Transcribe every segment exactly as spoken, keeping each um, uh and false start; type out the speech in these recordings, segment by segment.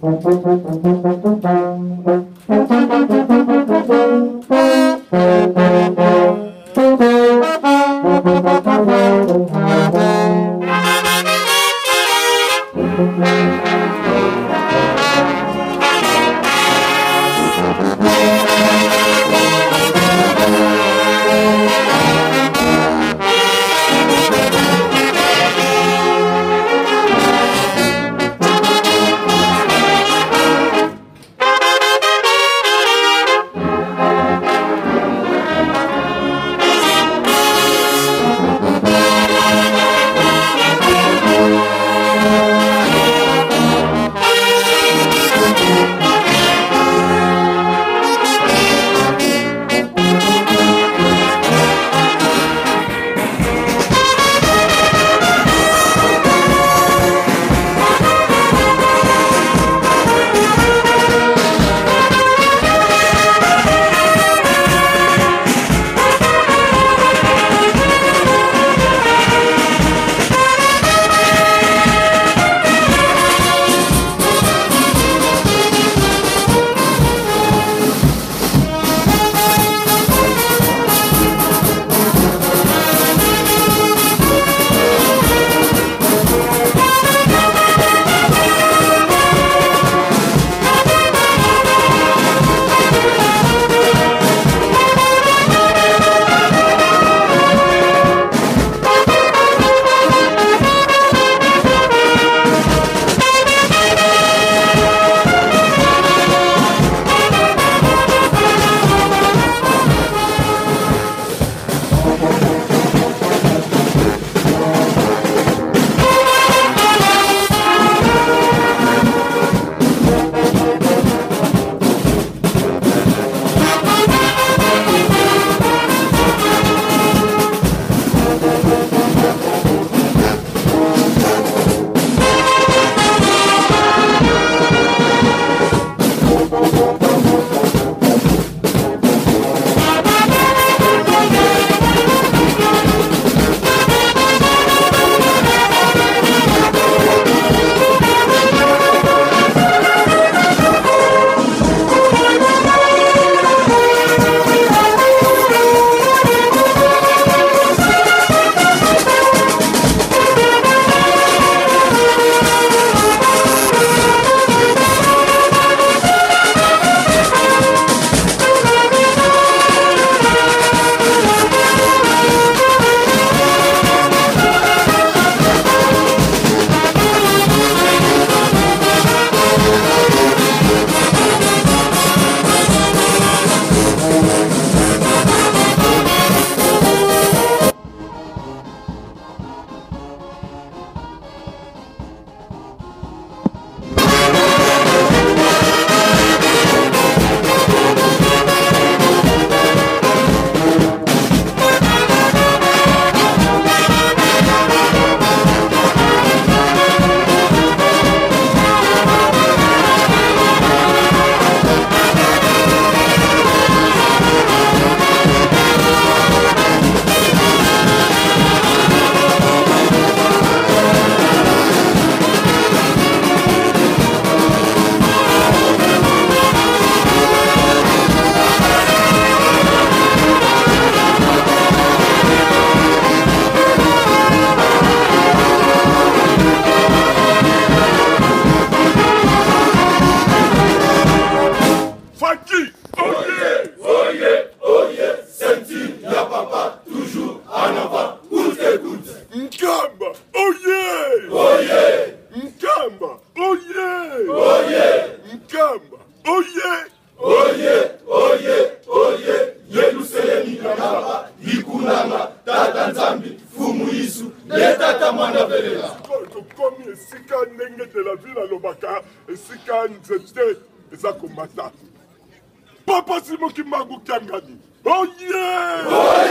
Papa Simon Kimbangu Kiangani. Oh yeah! Oh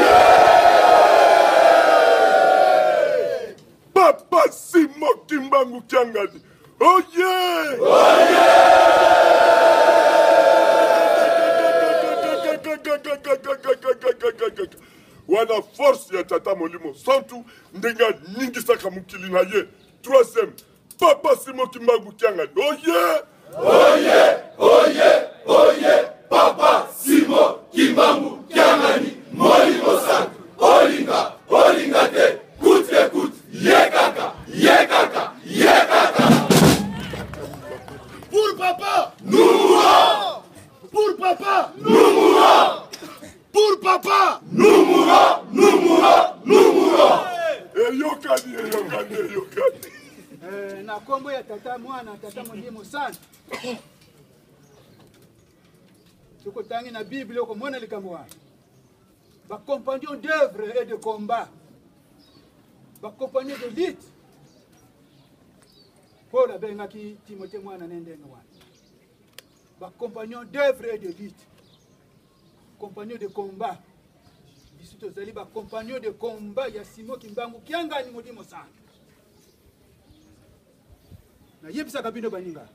yeah! Papa Simon Kimbangu Kiangani. Oh yeah! Oh yeah! Wana force ya Tata Molimo Santu ndenga nyingi saka mukili na ye. Troisième, Papa Simon Kimbangu Kiangani. Oh yeah! Oye, oye, oye, Papa Simon Kimbangu Kiangani, Molimo Santu, Olinga, Olinga te, coûte que coûte, yekaka, yekaka, yekaka. Pour papa, nous mourons. Pour papa, nous mourons. Pour papa, nous mourons, nous mourons, nous mourons. Eyokani, eyokani, eyokani. Eh, na kombo ya tata mwana tata Molimo Santu. Tukotangi na Bible oko mwana likambo wana. Ba compagnon d'œuvre et de combat. Ba compagnon de lutte. Paul abengaki Timothée mwana nendenge wana. Ba compagnon d'œuvre et de lutte. Compagnon de combat. Biso tozali ba compagnon de combat ya Simon Kimbangu Kiangani Molimo Santu. Na yebisaka bino baninga.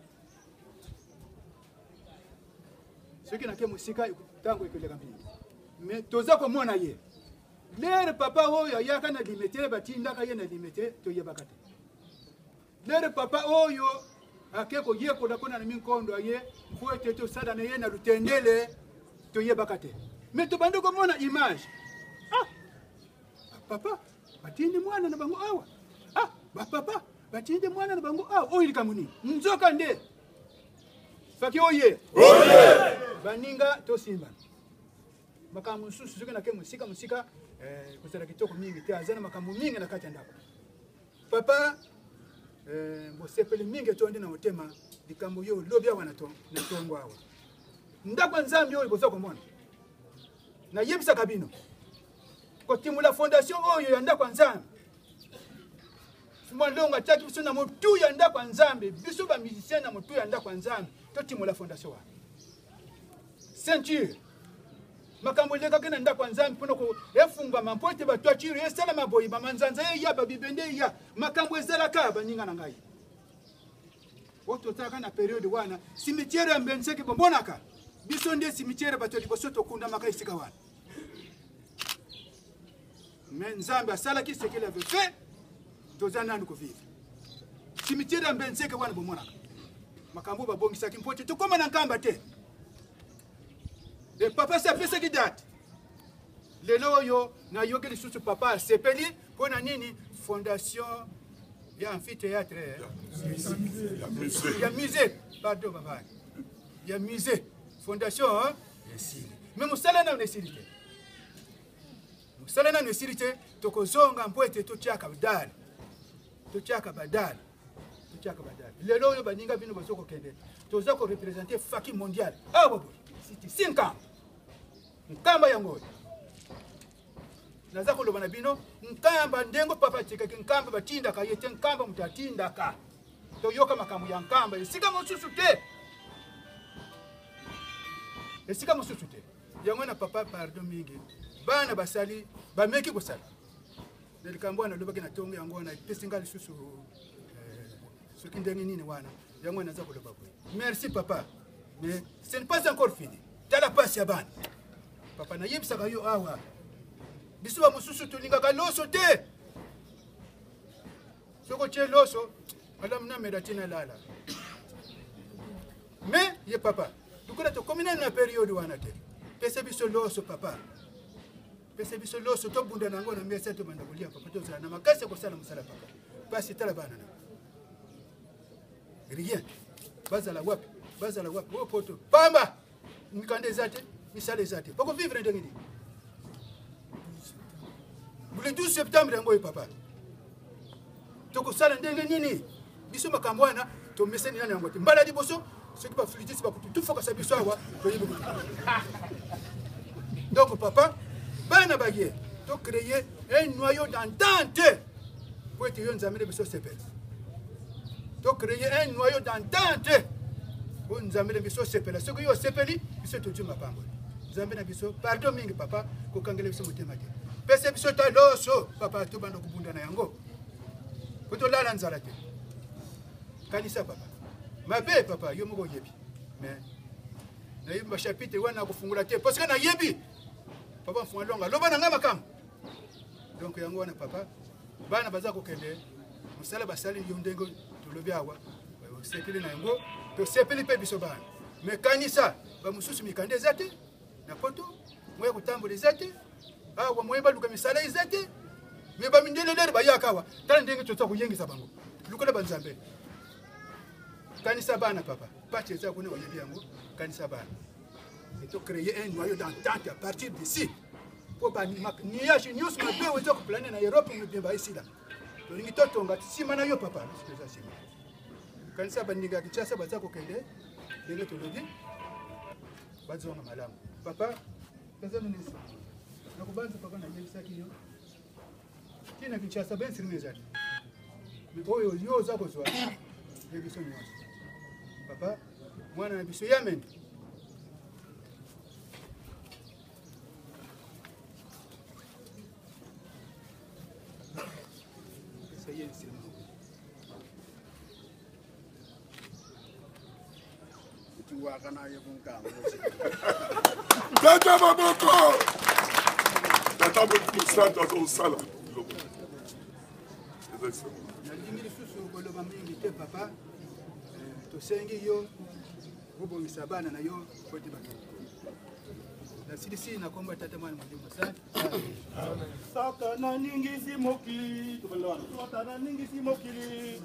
Soki na ke musika tango ekeleka mbili. Mais toza komona ye. Lere papa oyo yaka na limite batindaka ye na limite toyebaka te. Lere papa oyo akeko yekola kona na minkondo aye mfuete to sada na ye na lutendele toyebaka te. Mais tobando komona image. Ah. Papa batindi mwana na bango awa. Ah, ba papa batindi mwana na bango awa oyo likamuni. Nzoka nde. Faki oye. Oye. Baninga to simba. Makambo susu soki na ke musika musika eh kozala kitoko mingi te azana makambo mingi na kati ndako. Papa eh mbosepeli mingi tondi na motema likambo yo lobya wana to na tongo awa. Ndako nzambi oyo boza komona. Na yebisa kabino. Ko timula fondation oyo ya ndako nzambi. Fuma longa tatu biso na motu ya ndako nzambi, biso ba musicien na motu ya ndako nzambi, to timula fondation wa. Ceinture. Makambo leka kena ndako nzambi pono ko efunga mampote ba toiture esala maboyi ba manzanza ya ba bibende ya makambo ezala ka baninga na ngai. Woto taka na periode wana cimetière ya Mbenseke bombonaka. Biso nde cimetière bato liboso to kunda makai sika wana. Mais nzambe asala ki ce qu'il avait fait. Tozana nduko vivre. Cimetière ya Mbenseke wana bombonaka. Makambo ba bongisa kimpote to koma na nkamba te. Le papa s'appelle qui date. Le loyo na yoke li susu papa sepeli pona nini fondation ya amphithéâtre. Ya musée. Ya musée. Pardon papa. Ya musée. Fondation hein? Yesili. Mais musala na unesilite. Musala na unesilite tokozonga mpoete tochaka badala. Tochaka badala. Tochaka badala. Le loyo baninga bino bosoko kende. Tozako représenter Faki mondial. Ah bobo. Siti cinq nkamba yango naza koloba na bino nkamba ndengo papa chika nkamba batinda ka yete nkamba mutatinda ka to yoka makamu ya nkamba esika mosusu te esika mosusu te yango na papa pardon mingi bana basali ba meki kosala nelikambo na lobaki na tongo yango na pesinga lisusu eh, soki ndenge nini wana yango naza koloba kwa merci papa mais ce n'est pas encore fini. Tala pasi ya bana. Papa na yebisaka yo awa. Biso ba mususu tulingaka loso te. Soko che loso, madame na medatina lala. Mais ye papa, tukuna to komina na periode wana te. Pese biso loso papa. Pese biso loso to bunda nango na mesa to banda kulia papa to zana makasi ko sala musala papa. Pasi tala bana na. Rien. Bazala wapi? Bazala wapi? Wo poto. Pamba. Nikande zate, misale zate. Poko vivre ndenge ni. Le douze septembre ngoy papa. Toko sala ndenge nini? Biso makambwana to meseni nani ngote. Mbala di boso, ce qui pas fluidir pas tout faut que ça biso awa. Donc papa, bana baye, to créer un noyau d'entente. Pour être yon zamene biso sepel. To créer un noyau d'entente. On nzambela biso sepela soko yo sepeli biso to tuma pambo nzambela biso pardon mingi papa ko kangela biso motema te pese biso ta loso papa to bando kubunda na yango ko to lala nzala te kanisa papa mabe papa yo moko yebi mais na yimba chapitre wana kufungula te parce que na yebi papa mfungula longa loba na ngama kam donc yango wana papa bana baza ko kende musala basali yo ndengo to lobi awa tosepeli na yango tosepeli mpe biso bana me kanisa bamosusu mikanda eza te na poto moya kotambola eza te awa moye baluka misala eza te me bamindelelere bayaka awa tala ndenge toza koyengisa bango lukola banzambe kanisa bana papa pati eza kuna oyebi yango kanisa bana et tocréer un noyau d'entente à partir d'ici po baniage nyonso mabe oyo eza koplane na Europe mobimba esila tolingi totonga nsima na yo papa eza nsima kanisa bandinga Kinshasa baza kokende ndenge tolobi bazonga malamu papa pesa ministre nakubanza papa nayemisaki yo tina Kinshasa bensirime ezali oyo yo oza kozwa yebiso nyonso papa mwana na biso yamen Tata Maboko! Tata Maboko, Santa Osala. nalingi lisusu koloba mingi te papa tosengi yo kobongisa bana na yo kote bato nasilisi nakomba tata mwana molimo asante Satana ningisi mokili. Satana ningisi mokili.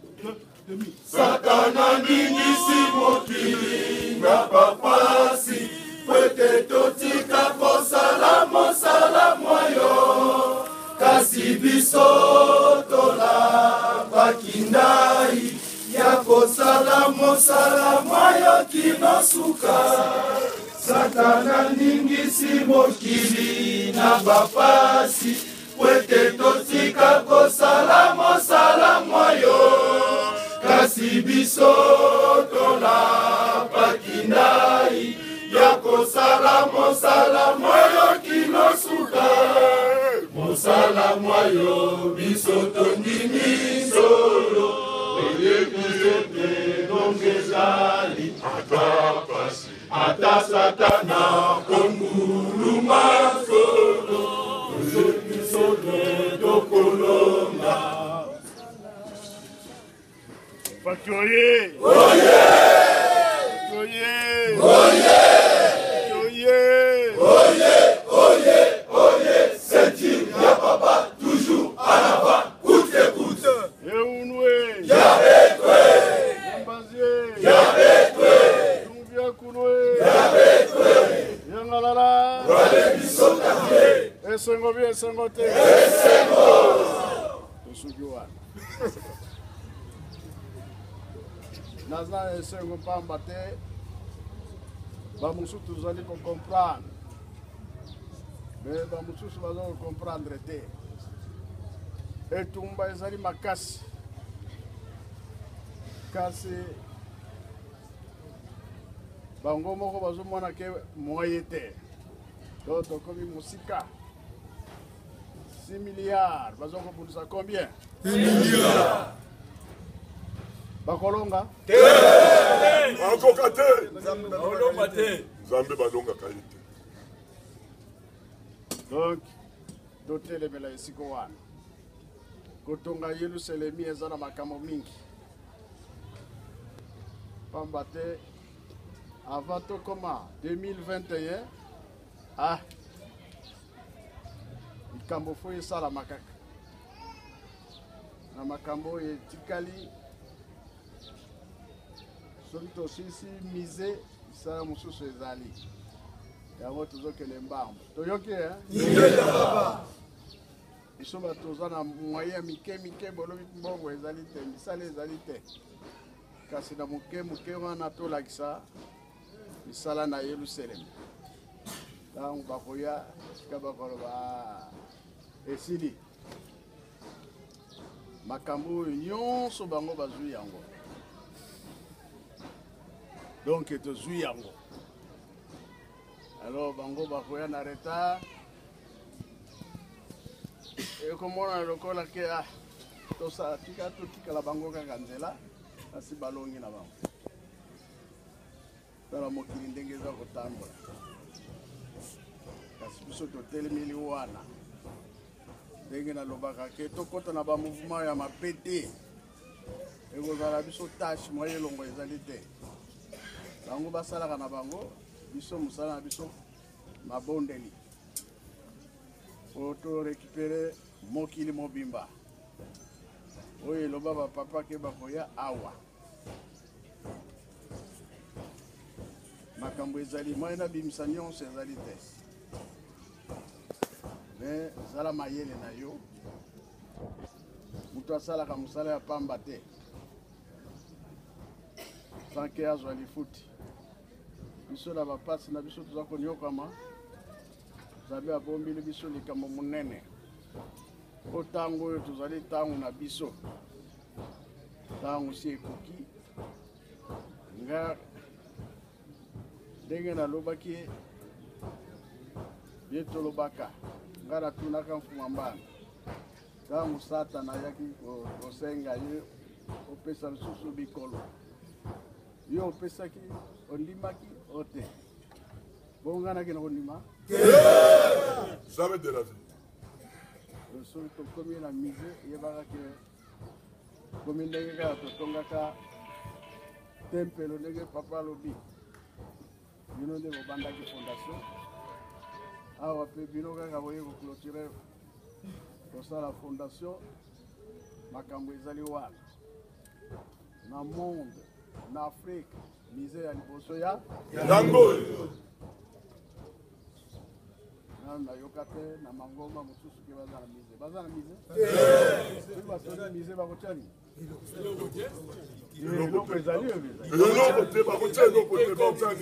Satana ningisi mokili na papasi kwete totika kosala mosala mwayo kasi biso tola bakindai ya kosala mosala mwayo kinosuka Satana ningisi mokili na bapasi kwete totika kosala mosala mwayo kasi biso tola bakindai ya kosala mosala mwayo kinosuka mosala mwayo biso tondimi solo oye biso te dongezali ata pasi ata satana konguluma solo oye biso te dokolonga Oye! Oye! Oye! Oye! Oye! Oye! Oye! Oye! C'est-il, y'a papa, toujours en avant, coûte que coûte. Yeunwe! Yabetwe! Yambazie! Yabetwe! Tumbia kunwe! Yabetwe! Yangalala! Wale biso kate! Esengo bi esengo te! Esengo! Tosugiwa. Naza esengo pamba te. Bamususu tozali comprendre. Mais bamususu baza comprendre te. Etumba ezali makasi. Kasi bango moko bazomona ke moye te. To tokomi musika. six milliards. Bazokobundisa combien? six milliards. Bakolonga? Bakoka te! Bakolonga te! Zambe balonga kaye te. Donc, totelemela esiko wana. Kotonga Yerusalemi eza na makambo mingi. Pamba te avant tokoma deux mille vingt et un, ah, likambo fo esalama kaka. Na makambo etikali soki tosisi mise isala mosusu ezali yango tozokende mbambo toyoki biso bato toza na moyen ya mike mike bolobi mbongo ezali te misala ezali te kasi na moke moke wana tolakisa misala na Yerusalemi ntango bakoya esika bakoloba esili makambo oyo nyonso bango bazwi yango. Donc, tu suis yango. Alors, bango bakoya na retard. Et comme on a le col à qui a tout ça, tika tout tika la bango kanzela, asi balongi na bango. Dans la mokili ndenge za kotambola. Kasi biso to telemili wana. Ndenge na lobaka ke to kota na ba mouvement ya mapete. Et ekozala biso tâche mwa elongo ezali te bango basalaka na bango biso mosala na biso mabondeli po torécupere mokili mobimba oyo eloba bapapa ke bakoya awa makambo ezali mwa enabimisa nyonso ezali te me zala mayele na yo moto asalaka mosala ya pamba te sanke azwa lifuti biso na bapasi na biso toza konyokama zabe abombeli biso likambo monene po ntango oyo tozali ntango na biso ntango si ekoki nga ndenge nalobaki ye tolobaka nga natunaka mfuma mbana ntango satana ayaki kosenga ye opesa lisusu bikolo yo opesaki ondimaki ote bonganaki na kondima jamais de la vie. soki tokomi na mise yebaka ke komi ndenge kaka totongaka tempelo ndenge papa alobi bino nde bobandaki fondation awa mpe bino kaka boye koclotire kosala fondation makambo ezali wana na monde na Afrique mise ya liboso ya yango nayoka te na mangoma mosusu ke baza na mise baza na mise soki basoli mise bakotya nini eloko ezali oyo eloko te bakotya eloko te bakotya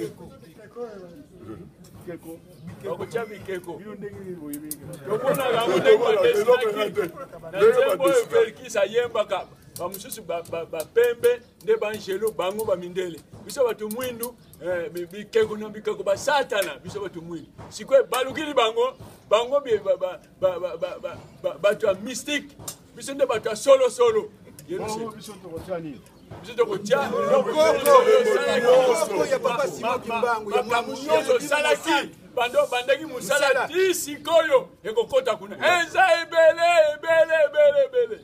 keko bakotya bikeko bino ndenge nini boyebekela tomonaka ngo ndenge bapesinaki na nzembo oyo Felkis ayembaka bamosusu bapembe nde banjelo bango bamindele biso bato mwindu bikeko na bikeko basatana biso bato mwindu sikoyo balukili bango bango bato ya mystique biso nde bato ya solosolo biso tokotya nini biso tokotya makambo nyonso osalaki bando bandaki mosala ti sikoyo ekokota kuna eza ebele ebele ebele ebele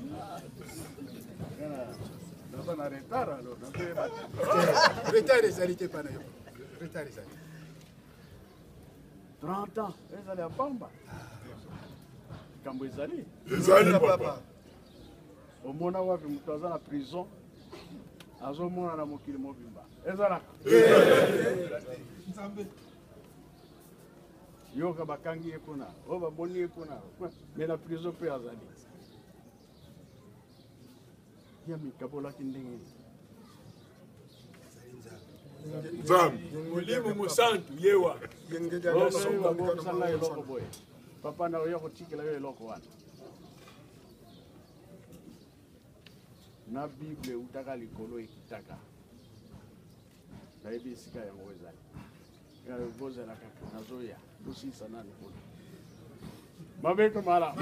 na retard alors retard ezali te pana yo retard ezali trente ans ezali ya pamba likambo ezali ezali papa omona wapi moto aza na prison azomona na mokili mobimba ezalaka yoka bakangi ye kuna oyo baboni ye kuna me na prison mpe azali ya mikabolaki ndenge nzambe molimo mosantu yewa babokisanga eloko boye papa na oya kotikela yo eloko wana na bible eutaka likolo ekitaka nayebi esika yango ezali bozela kaka nazoya tosisa na likolo mabeko mala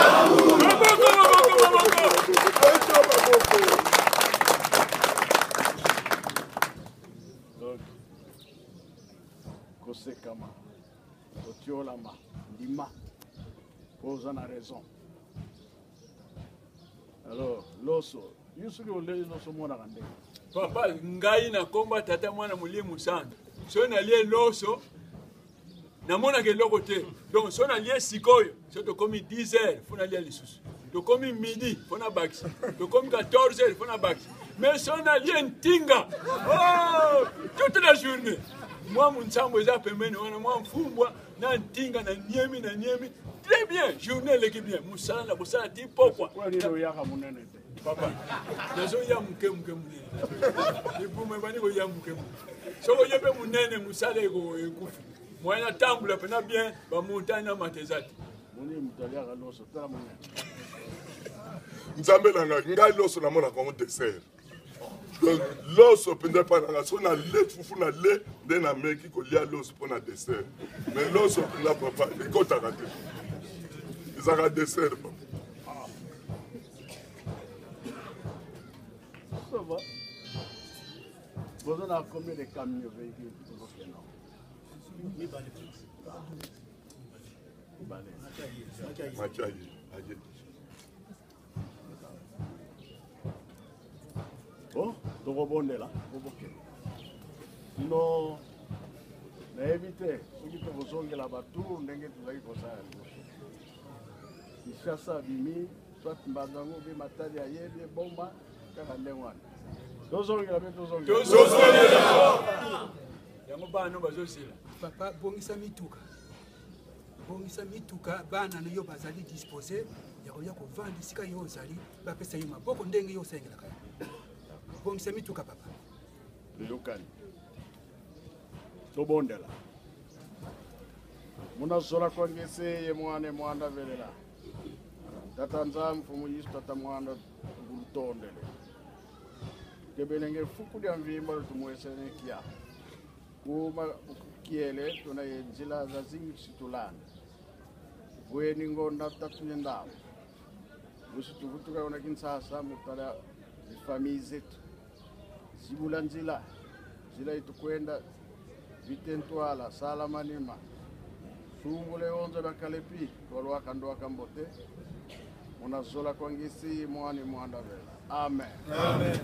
kosekama kotiolama ndima po oza na raison alors loso yo soki olei loso omonaka ndenge papa ngai nakomba tata mwana molimo santu so nalie loso namonaka eloko te donc so nalie sikoyo so tokomi dix heures fo nalia lisusu tokomi midi fo na bakisi tokomi quatorze heures fo na bakisi mais so nalie ntinga toute la journée mwa munsambo eza pembeni wana mwa mfumbwa na ntinga na niemi na niemi très bien journée eleki bien mosala na bosala ti pokwa nini oyaka monene te papa nazoya moke moke monene libuma ebandi koya moke moke soko ye mpe monene mosala ekufi moyen natambola mpena bien bamontagne na mata eza te moni moto aliaka loso tala monene nzambe na ngai ngai loso namonaka ngo dessert donc loso mpenza epai na ngai so na le fufu na le nde nameki kolia loso mpo na dessert mais loso mpenza papa ekotaka te ezalaka dessert papa ça va bozo na combien de camions véhicules tozokenda makiaye aye tokobondela oboke sino nayebi te soki tokozongela batour ndenge tozalaki kosala liboso Kinshasa abimi soit Mbazango mpe Matadi ayebi eboma kaka ndenge wana tozongela mpe tozongela yango bana bazosila papa bongisa mituka bongisa mituka bana no yo bazali disposé ya koya kovanda esika yo ozali bapesa yo maboko ndenge yo osengelaka bongisa mituka papa toyokani tobondela munazola kwangese ye mwana mwanda velela tata nzambe mfumu yisu tata mwanda ngulutondele kebelenge fuku lya mvimba lutumwesene kia kuma kiele tuna njila za zingi situlanda bweni ngonda tatuye ndawo musituvutuka ona kinsasa mutala famille zetu zibula njila njila itukwenda vitentwala sala manima sumbule onze bakalepi tolwaka ndoaka mbote munazola kwangisi mwani mwanda vela amen amen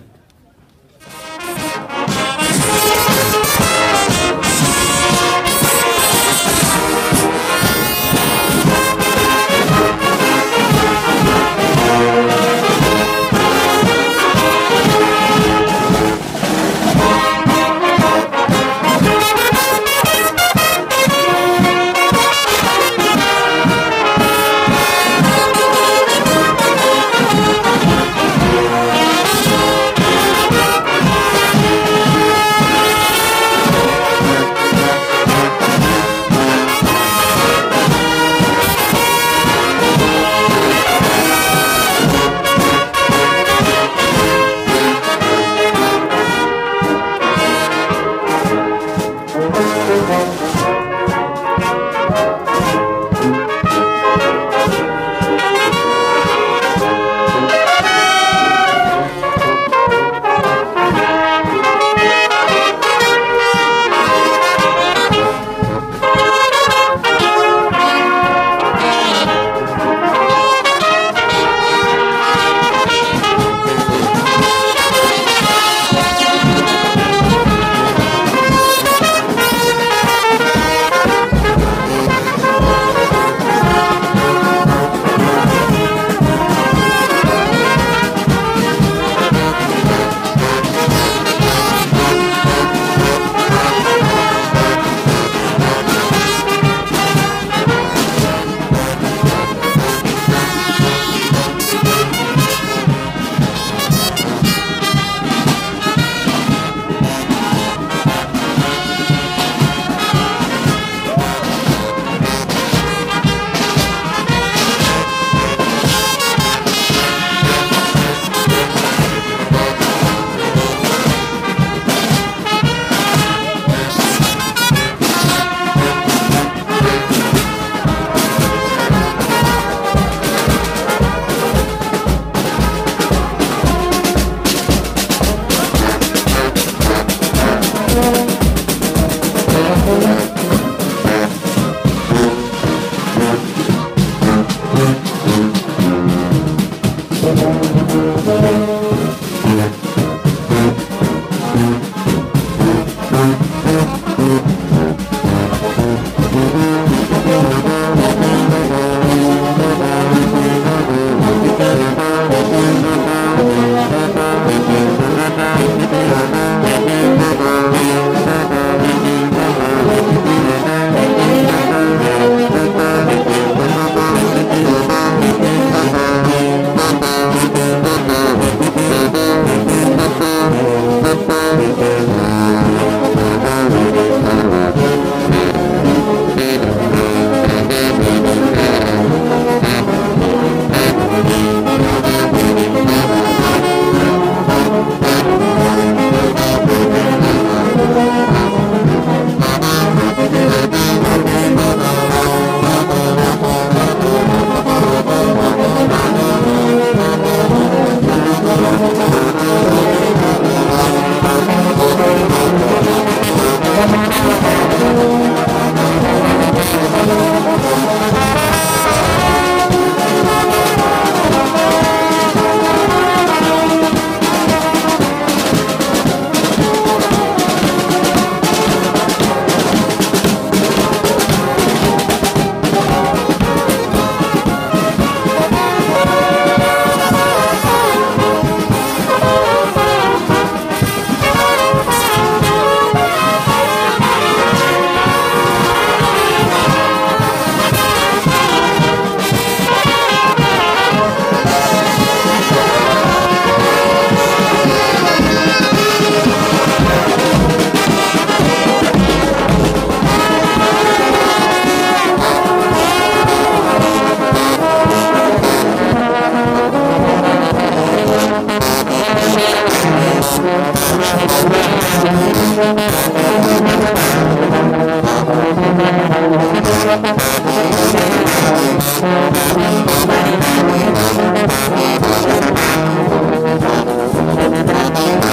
Thank you. Thank you.